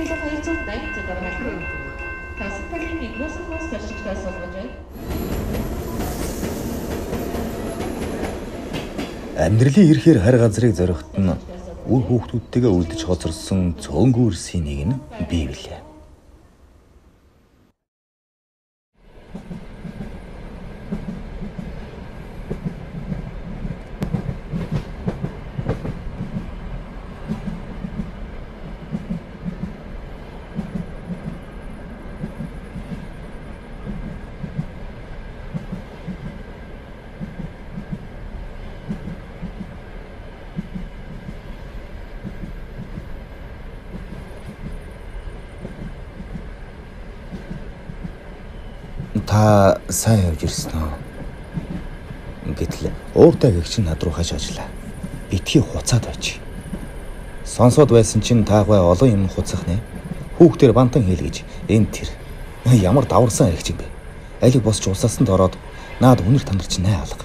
Türkiye'de hayırlı çıkarmaktadır. Kasımpaşa'nın Migros'un taşıkta созложен. Амьдралын ирэхээр харь газрыг зорихт нь үр хүүхдүүдтэйгээ үлдэж хоцорсон цөөнгүй үрсийн нэг нь бий билээ. Та сайн явж ирсэн үү? Гэтэл ууртай гэгч над руу хаж ажиллаа. Битгий хуцаад байж. Сонсоод байсан чинь таагүй олон юм хуцах нэ. Хүүхдэр бантан хийл гэж энэ тэр. Ямар даварсан аригч юм бэ? Алиг босч усаасанд ороод наад үнэр танарч най алга.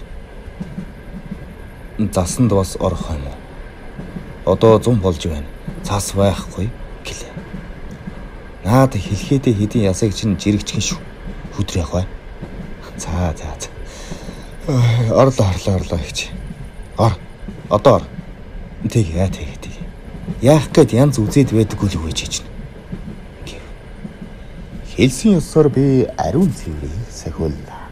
Засанд бас орох юм уу? Одоо 100 болж байна. Цаас байхгүй гэлээ. Наад хэлхээдээ хэдийн ясаг чинь жирэгчхэн шүү. Хүдрээ хой. За. Орлоо гэж. Одоо ор. Тэг. Яах гээд янз үзээд байдаггүй л үеж чинь. Хэлсэн ёсоор би ариун цэврийг сахиуллаа.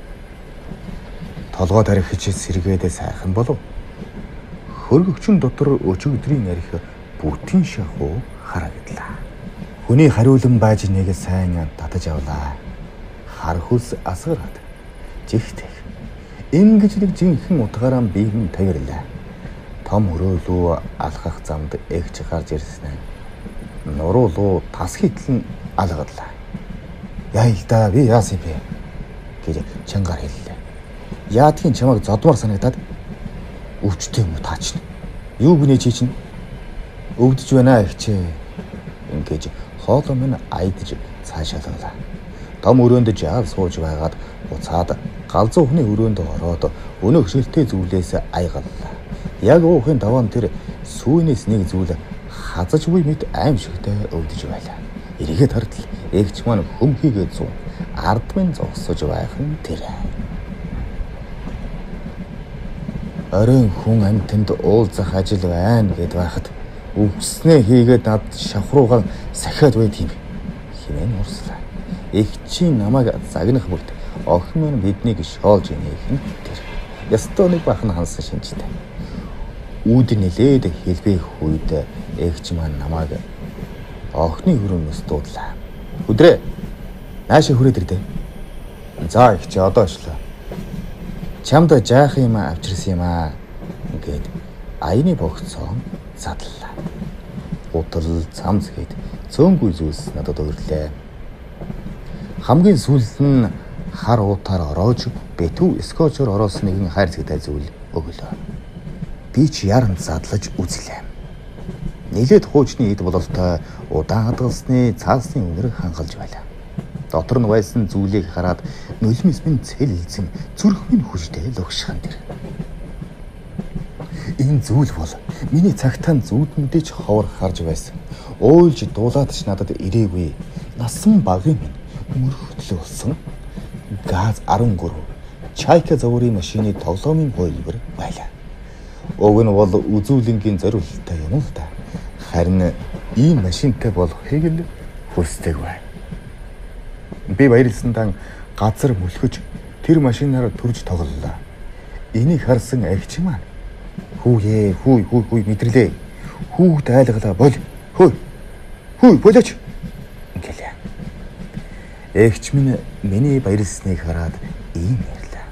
Толгой тарих хичээл сэргээдээ сайхан болов. Хөргөгчн дотор өчигдрийн арих бүтэн шахуу харагдлаа. Хүний хариулан байж нэгэ сайн татаж авлаа. Хар хүс асгараад жигтэй. Ингэж нэг жинхэнэ утгаараа биеийн тавирлаа. Том өрөөлөө алхах замд эгч гарч ирсэн. Нуруулуу тас хитлэн алгадлаа. Яа л да би яасан бэ гэж чангаар хэллээ. Яадгийн чамайг зодмор санагдаад өвчтэй юм уу таачна. Юу гинэ чи чинь өвдөж байна ихчээ. Ингэж хоолой минь айдж цаашаалаа. Том өрөөнд жаав сууж байгаад буцаад галзуу хүний өрөөнд ороод өнөө хөшөлтэй зүйлээс айгаллаа. Яг уухын даваан тэр сүүнээс нэг зүйл хазаж буй мэт аимшигтай өвдөж байлаа. Эргээд хартал эгч маань хөмхийгээ зүүн ард минь зогсож байх нь тэр. Оройн хүн амьтанд уулзах ажил байна гэд байхад өвснээ хийгээд над шавхруугаан сахиад байт юм. Хинэн урслаа. Эгчийн намайг загнах бүрт охин минь биднийг шоолж инех нь тэр. Ястоо нэг бахан хансан шинжтэй. Үүд нэлээд хэлбэх үед эгч маань намайг охины хөрөмөс дуудлаа. Өдрөө наашаа хүрээд ирдэ. За эгч одоо очлоо. Чамд жаах юм авчирсан юм аа гэд аяны богцоо задлаа. Утал цамц гээд цөөнгүй зүйлс надад өрлөө. Хамгийн сүүлд нь хар уутаар ороож бэтүү скотчор ороос нэгэн хайр цэгтэй зүйл өглөө. Би ч яран задлаж үзлээ. Нилээд хуучны эд бололтой удаан хадгалсны цаасны үнэр хангалж байлаа. Дотор нь байсан зүйлийг хараад нулимс минь цэлэлзэн зүрх минь хүчтэй лөгшхан дэр. Энэ зүйл бол миний цагтаан зүудмэдэж ховор харж байсан. Уйлж дуулаад ч надад ирээгүй. Насан багын минь мөрхөдлөөлсөн газ 13 чайка заврын машины тоглоомын бойлбор байлаа. Уг нь бол үзүүлэнгийн зориулалттай юм л да. Харин ийм машинтай болохыг л хүсдэг бай. Би баярлсандан газар мөлхөж тэр машинаар төрж тоглолоо. Энийг харсан агч маань хүү мэдрэлээ. Хүүхд айлгалаа бол хүй болооч гэлээ. Эгч минь миний баярлсныг хараад ийм ярьлаа.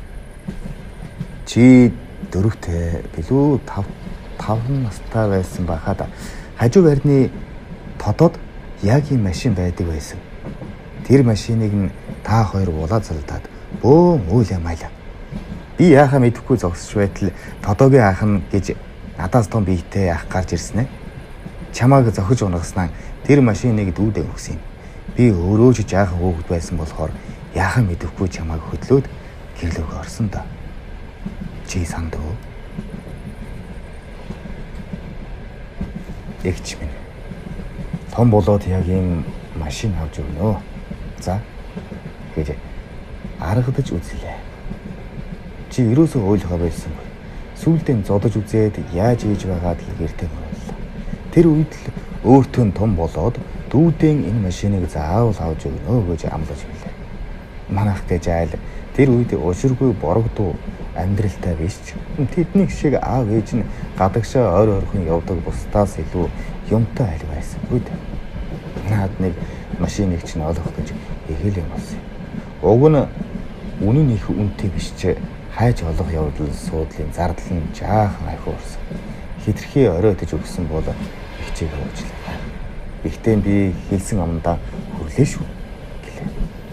Чи 4-тэй билүү 5 настай байсан байхад хажуу байрны тодод яг ийм машин байдаг байсан. Тэр машиныг нь та хоёр улаа залдаад бөөн үйл ямаалаа. Би яахаа мэдэхгүй зогсож байтал тодогийн ах нь гэж надаас том биетэй ах гарч ирсэн ээ. Чамааг зохиж унагаснаа тэр машиныг дүүдээ өгсөн юм. Би өөрөө ч жаахан хөөгд байсан болохоор яахаа мэдэхгүй чамааг хөдлөөд гэрлөг орсон да. Чи санд уу? Эгч минь. Том болоод яг ийм машин авч өгнө. За гэж аргадаж үзлээ. Чи ерөөсөө ойлгоо байсангүй. Сүүлдээ зодож үзээд яаж ийж байгаад л гэртээ боллоо. Тэр үед л өөртөө том болоод дүүдэн энэ машиныг заавал авч өгнө гэж амлаж билээ. Манайх гэж айл тэр үед уширгүй борогдуу амьдралтай биш ч тэдний шиг аав ээж нь гадагшаа ойр ойрхон явдаг бусдаас илүү юмтай айл байсан үед. Наад нэг машиныг ч олох гэж ихэл юм болсон. Уг нь үнэн их үнэтэй биш ч хайж олох явдал суудлын зардал нь жаахан ахиу орсон. Хитрхи оройтож өгсөн бол ихчийг уучлаа. Ихтэй би хэлсэн амдаа хүрлээ шүү гэлээ.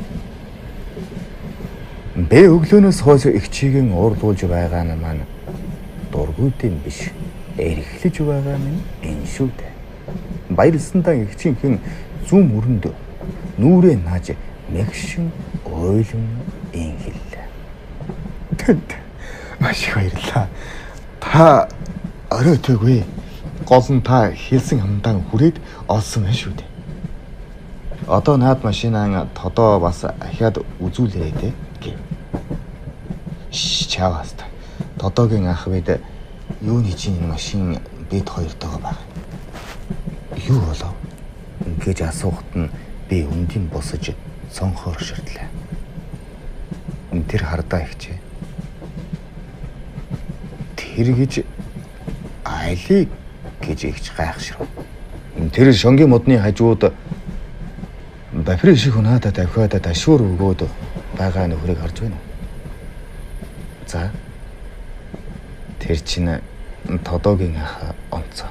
Бэ өглөөнөөс хойш ихчигийн уурлуулж байгаа нь маань дургүйдэн биш эрхлэж байгаа нь энэ шүү дээ. Баярлсандаа ихчийнхэн зүүн мөрөнд нүрээ нааж мэгшин ойлон ингэллээ. Тэнд маш их баярлаа. Та оройтойгүй. Гол нь та хэлсэн хамдаа хүрээд олсон байх шүү дээ. Одоо наад машинаа тодоо бас ахиад үзүүлээрэй те гэв. Чаваас та. Тодоогийн ах бид юуны чинь энэ машин бид хоёртойгоо баг. Юу болов? Гэж асуухад нь би өндийн босож цонхоор ширтлээ. Тэр хардаа ихчээ. Тэр гэж айлыг гэж ихч гайхширв. Тэр шонгийн модны хажууд бафри шиг унаада давхиад ташуур өгөөд байгаа нөхрийг харж байна. За. Тэр чинь тодоогийн ах онцоо.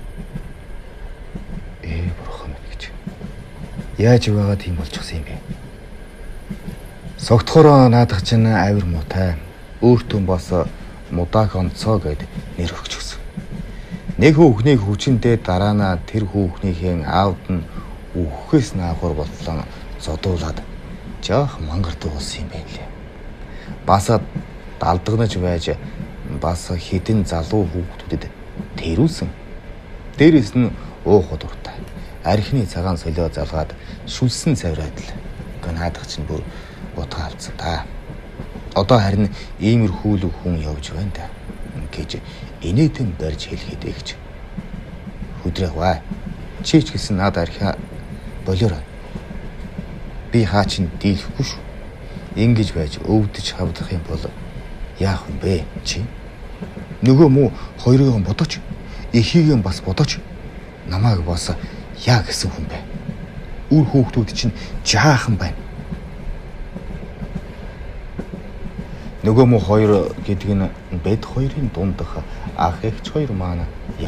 Бурхан минь гэж. Яаж байгаа тийм болчихсон юм бэ? Согтхороо наадах чинь авир муутай. Өөртөө бас мудааг онцоо гэд нэр өгч өгсөн. Нэг хүүхнийг хүчиндээ дараана тэр хүүхнийхээ аавд нь үхэхээс наахур боллон зодуулаад жоох мангартаа болсон юм байна лээ. Бас далдагнаж байж бас хідэн залуу хүүхдүүдэд тэрүүлсэн. Дээрээс нь уух дуртай. Архины цагаан солио залгаад шүлсэн цавраад л наадах чинь бүр утга алдсан та. Одоо харин иймэрхүү л хүн явж байна та гэж инээдэн барьж хэлгээд эгч. Хүдрэх бай. Чи ч гэсэн наад архиа болоорой. Би хаа чин дийлэхгүй шүү. Ингэж байж өвдөж хавдах юм бол яах вэ бэ чи? Нөгөө муу хоёрыг бодооч. Эхийг бас бодооч. Намайг бас яа гэсэн хүн бэ? Үр хүүхдүүд чинь жаахан байна. Нөгөө муу хоёр гэдэг нь бед хоёрын дундах ах эгч хоёр маань яв.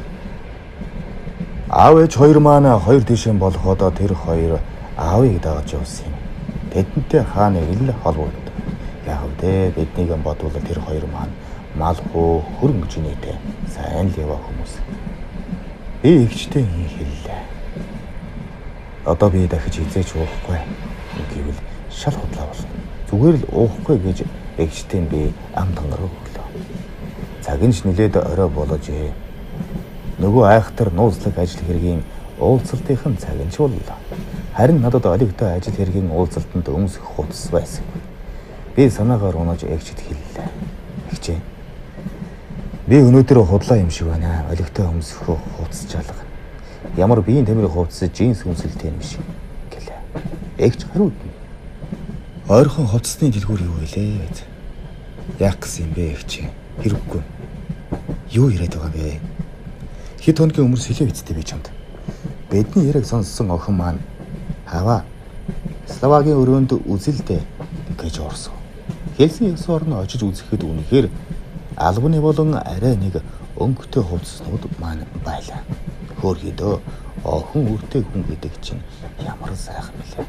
Аав ээж хоёр маань хоёр тишэн болоход тэр хоёр аавыг дааж явсан юм. Тэдэнтэй хаа нэг л холбогд. Яг үдэ биднийг бодвол тэр хоёр маань мал хөө хөрөнгө жинэтэй сайн л яваа хүмүүс. Би эгчтэй хэллээ. Одоо би дахиж хизээч уухгүй гэвэл шал худлаа болно. Зүгээр л уухгүй гэж эгчтэй би ам тангараг өглөө. Цаг нь нилээд орой болож нөгөө айхтар нууцлаг ажил хэргийн уулзалтынхан цаг нь ч боллоо. Харин надад олигтой ажил хэргийн уулзалтанд өмсөх хутас байсан. Би санаагаар унаж эгчд хэллээ. Эгчээ. Би өнөөдөр худлаа юм шиг байна. Олигтой өмсөх хутас жалга. Ямар биеийн тамирын хувцас джинс хүнсэлтэй юм шиг гэлээ. Эгч хариуд. Ойрхон хувцасны дэлгүүр юу вэ? Яах гэсэн юм бэ эгч? Хэрэггүй. Юу яриад байгаа бэ? Хэд хоногийн өмнө сэлээ бицтэй би чамд. Бидний яриг сонссон охин маань хаваа Словакийн өрөөнд үзэлдэ гэж орсон. Хэлсэн ёс орно очиж үзэхэд үнэхээр албаны болон арай нэг өнгөтэй хувцаснууд маань байлаа. Хөөрхөдөө охин үртэй хүн гэдэг чинь ямар сайхан бэлээ.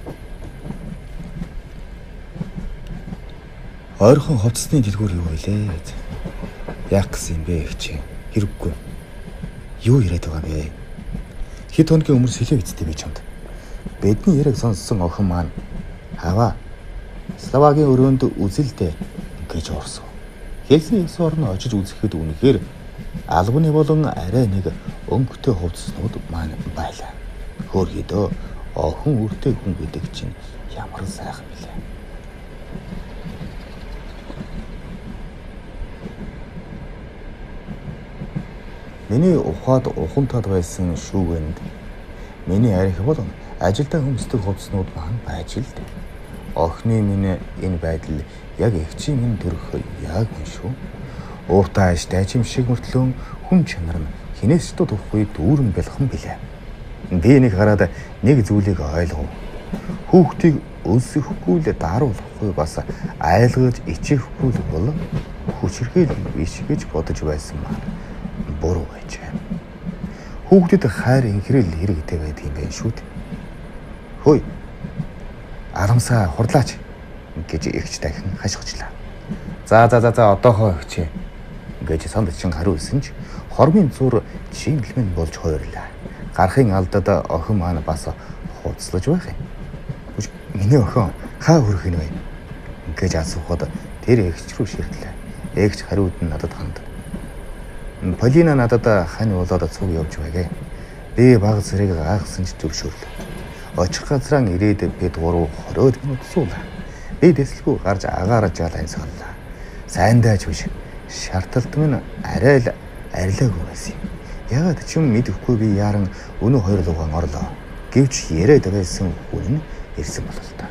Ойрхон хувцасны дэлгүүр юу вэ? Яах гэсэн юм бэ эгч? Хэрэггүй. Юу яриад байгаа бэ? Хэд хоногийн өмнө сэлээ бицтэй би чамд. Бидний яриг сонссон охин маань хаваа Словакийн өрөөнд үзэлдэ гэж орсон. Хэлсэн ёс орно очиж үзэхэд үнэхээр албаны болон арай нэг өнгөтэй хувцаснууд маань байлаа. Хөөрхийдөө охин үртэй хүн гэдэг чинь ямар сайхан билээ. Миний ухаад ухамтад байсан шүүгэнд миний арх бол ажилдаа хөмсдөг хувцснууд маань байж л дээ. Охины минь энэ байдал яг эгчийн минь төрөх яг юм шүү. Уутааш дайчим шиг мөртлөө хүн чанар нь хинээс ч тухгүй дүүрэн бэлхэн билээ. Би нэг хараад нэг зүйлийг ойлгов. Хүүхдийг өлсөхгүй л даруулахгүй бас айлгаж ичээхгүй л бол хүчрхэл биш гэж бодож байсан маань буруу байжээ. Хүүхдэд хайр инхрэл хэрэгтэй байдаг юм байна шүү дээ. Хөөе. Арамсаа хурлаач гэж эгч дахин хашгичлаа. За одоохоо өгчээ гэж санд чин хариу исэн ч хормын зур шингэлмэн болж хойрлаа. Гарахын алдад охин маань бас хуцлаж байх юм. Миний охин хаа хүрэх юм бэ гэж асуухад тэр эгч рүү ширтлээ. Эгч хариуд нь надад ханд. Полина надад хань болоод цуг явж байгээ. Би баг зэрэг гайхсан ч зөвшөөрлөө. Очих газраа ирээд бид 3-20 минут суулаа. Би дэслэгүй гарч агаарж жаал амьсгаллаа. Сайндаач биш. Шаардлагат минь арай л арилаагүй байсан юм. Ягаад ч юм мэдэхгүй би яран өнөө хоёрлогоо орлоо. Гэвч яриад байсан хүн ирсэн болол та.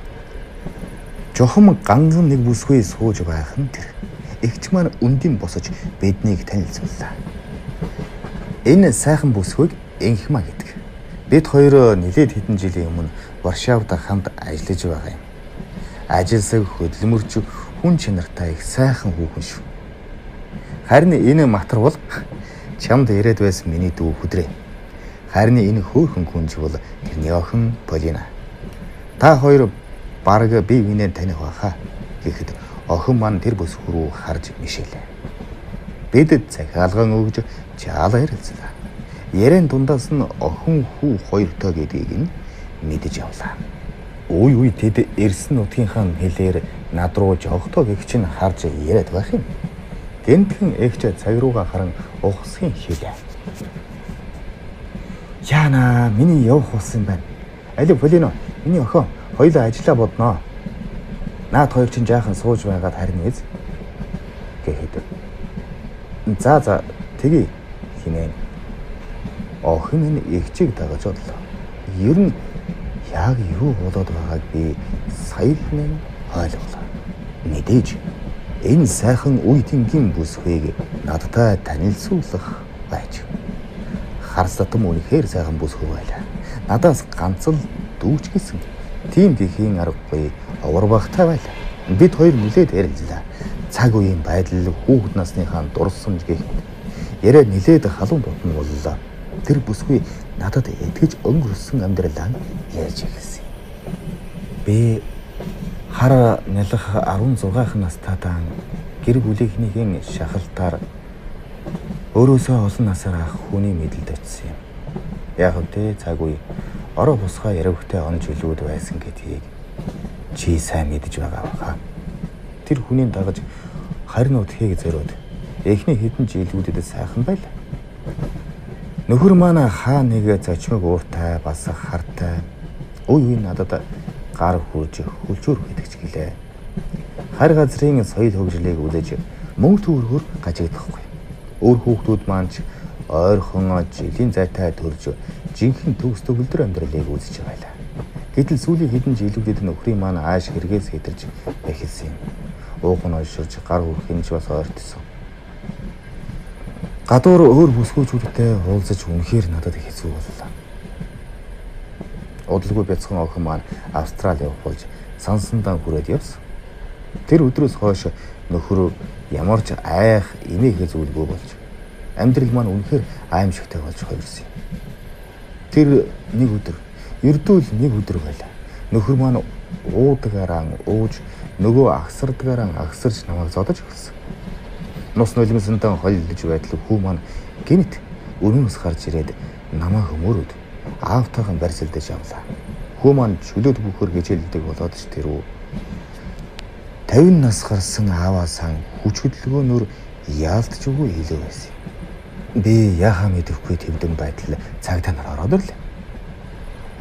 Жохом ганган нэг бүсгүй сууж байх нь тэр. Эгч маань үндийн босож биднийг танилцууллаа. Энэ сайхан бүсгүйг Энхма гэдэг. Бид хоёр нэлээд хэдэн жилийн өмнө Варшавад хамт ажиллаж байгаа юм. Ажилсаг хөдөлмөрч хүн чанартай их сайхан хүүхэн шүү. Харин энэ матар бол чамд ирээд байсан миний дүү хүдрээ. Харин энэ хөөхөн хүнж бол тэрний охин Полина. Та хоёр бараг бие биенээ таних байхаа гэхэд охин маань тэр бүсгүй рүү харж мишэлээ. Бид захиалган өгж жаалаа ярилцлаа. Ярен дундаас нь охин хүү хоёртой гэдгийг нь мэдэж явлаа. Үй тэд эрсэн нутгийнхаа хэлээр над руу жогтоо гэгч нь харж яриад байх юм. Гэнтхэн эгч цаг руугаа харан ухсхийн хэлээ. Яна миний явах болсон байна. Али Полино, миний охин хоёулаа ажиллаа бодноо. Наад хоёр чинь жаахан сууж байгаад харин үз гэхэд. За тэгье хинээ. Охин нь эгчийг дагаж одлоо. Ер нь яг юу болоод байгааг би сая хинэн ойлголоо. Мэдээж энэ сайхан үе тэнгийн бүсгүйг надтай танилцуулах байж. Харсатам үнэхээр сайхан бүсгүй байлаа. Надаас ганц л дүүч гэсэн. Тийм гэхийн аргагүй овор багтай байлаа. Бид хоёр нилээд ярилцлаа. Цаг үеийн байдал хүүхэд насныхаа дурсамж гэхэд яриа нилээд халуун дотн боллоо. Тэр бүсгүй надад итгэж өнгөрсөн амьдралаа ярьж эхэлсэн. Би хар нялх 16 настайдаа гэр бүлийнхнийхээ шахалтаар өөрөөсөө олон насаар ах хүний мэдлэлд очсон юм. Яг үнтэй цаг үе ороо босгоо яригтэй он жилүүд байсан гэдгийг чи сайн мэдэж байгаа баха. Тэр хүний дагаж харин утхыг зориод эхний хэдэн жилүүдэд сайхан байлаа. Нөхөр маань хаа нэг зочмог ууртай бас хартай үе надад гар хурж хөлчөөр гэдэгч гэлээ. Хар газрын соёл хөгжлийг үлээж мөнгө төгрөгөөр гажигдахгүй. Өөр хүүхдүүд маань ч ойрхон жилийн зайтай төрж жинхэнэ төгс төгөлдөр амьдралыг үзэж байлаа. Гэтэл сүүлийн хэдэн жилүүдэд нөхрийн маань ааш хэрэгээс хэтэрж эхэлсэн юм. Уух нь ойширч гар хүрхэн ч бас ойртсон. Гадуур өөр бүсгүйчүүдтэй уулзаж үнэхээр надад хэцүү боллоо. Удалгүй бяцхан охин маань Австрали явах болж сансандаа хүрээд явсан. Тэр өдрөөс хойш нөхөр ямар ч айх эмээхэ зүйлгүй болж амьдрал маань үнэхээр аимшигтай болж хувирсан. Тэр нэг өдөр ердөө л нэг өдөр байлаа. Нөхөр маань уудагаараа ууж нөгөө агсардагаараа агсарч намайг зодож өгсөн. Нус нулимсантай холилж байтал хүү маань гинт өрнөөс гарч ирээд намайг хөмөрөөд аавтайхан барьсалдаж явлаа. Хүү маань чөлөөд бүхөр гжээлдэг болоод ч тэрүү 50 нас гарсан ааваасаа хүч хөдөлгөөнөөр яалтч үгүй илүү байсан. Би яхаа мэдэхгүй төвдөн байтал цаг танаар ороод ирлээ.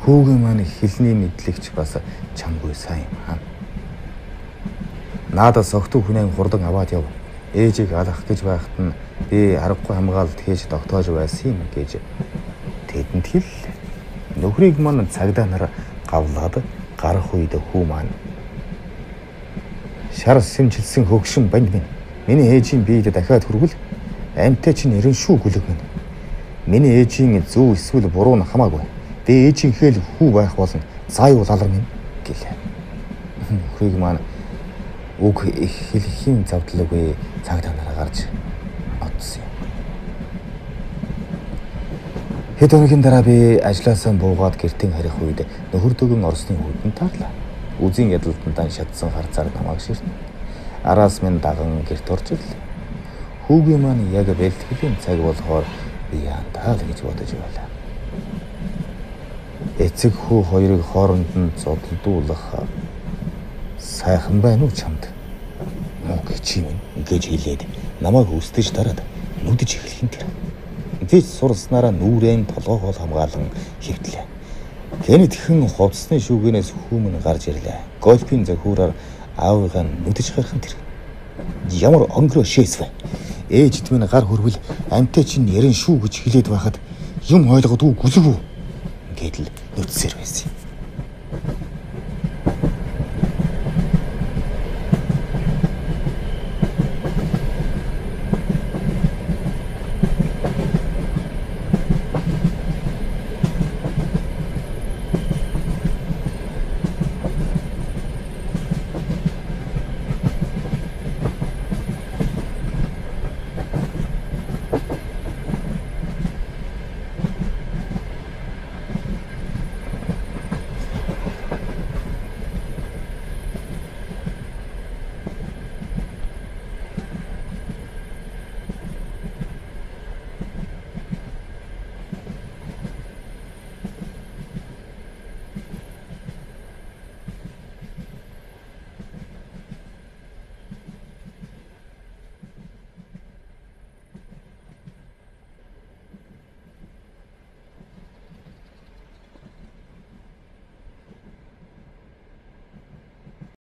Хүүгийн маань хэлний мэдлэгч бас чамгүй сайн юм аа. Наадаас огтуг хүнээ хурдан аваад яв. Ээжийг алах гэж байхад нь би аргагүй хамгаалалт хийж тогтоож байсан юм гэж тэдэнд хэл. Нөхрийг маань цагдаа нар гавлаад гарах үед хүү маань шар сэмжилсэн хөгшин банд минь. Миний ээжийн биед дахиад хүргэл амтай чинь ирэн шүү гүлэг минь. Миний ээжийн зөв эсвэл буруу нь хамаагүй. Би ээжийнхээ л хүү байх болно. Заавал алар минь гэлээ. Нөхрийг маань үг хэлхийн завдлаагүй цагдаа нараа гарч одсон юм. Хэд өдрийн дараа би ажлаасаа буугаад гэртээ харих үед нөхөр дөгөн орсны хүйдэн таарлаа. Үзийн ядалтан шатсан харцаар намайг ширтэн. Араас минь даган гэрт орж ирлээ. Хүүгийн маань яг бэлтгэлийн цаг болохоор би яантаа л гэж бодож байлаа. Эцэг хүү хоёрыг хооронд нь зодтолдуулах сайхан байна уу чамд? Муу гэж юм ингэж хэлээд намайг өстөж дараад нүдэж эхлэх юм тэр. Би сурснараа нүрэн толгойгоо хамгаалan хэвтлээ. Кенет хэн хувцсны шүүгээс хүүмэн гарч ирлээ. Гольфийн захиураар аавыгаа нүдэж харах юм тэр. Ямар онгороо шээсвэ. Ээжд минь гар хөрвөл амтай чинь ярин шүү гэж хэлээд байхад юм ойлгодгүй гүлгүү гэдэл нүдсээр байсан юм.